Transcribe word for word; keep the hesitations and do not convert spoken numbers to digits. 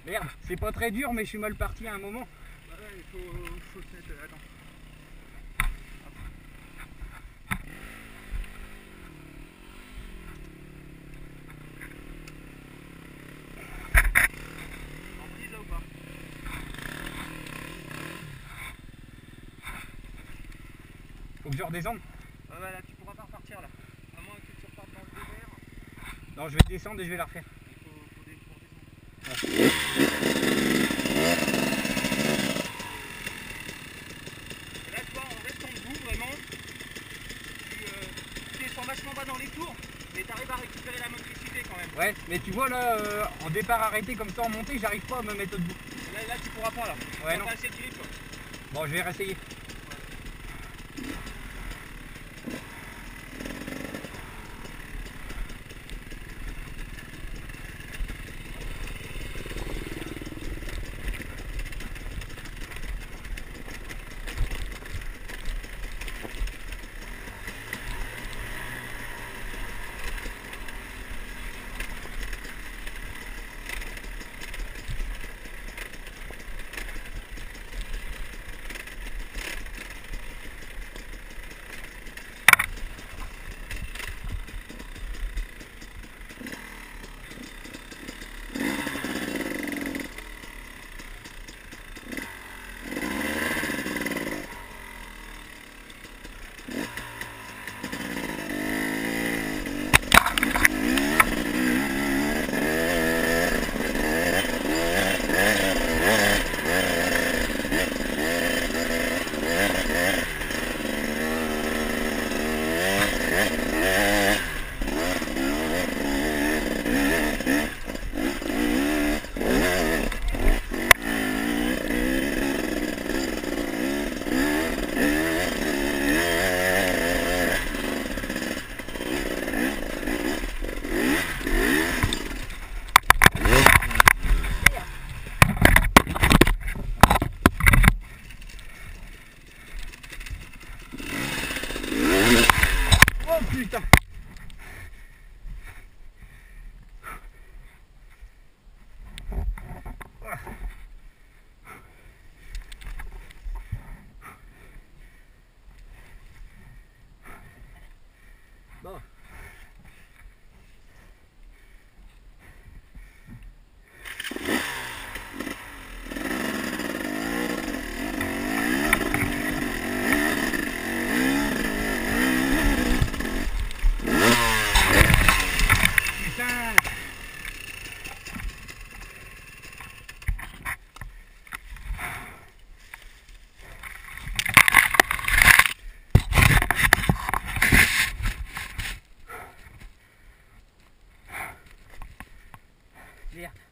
Merde, c'est pas très dur, mais je suis mal parti à un moment. Bah ouais, il faut, faut se mettre... Attends. En prise là ou pas? Faut que je redescende. Ah ouais, là tu pourras pas repartir là. À moins que tu repartes dans le désert. Non, je vais descendre et je vais la refaire. Il faut, faut, des, faut redescendre. Ouais. Et là tu vois, en restant debout vraiment, tu, euh, tu descends vachement bas dans les tours, mais tu arrives à récupérer la motricité quand même. Ouais, mais tu vois là, euh, en départ arrêté comme ça en montée, j'arrive pas à me mettre debout. Là, là tu pourras pas là. Ouais, T'as non. pas assez de grip quoi. Bon, je vais réessayer. Oh putain! Bon. Putain! Merde.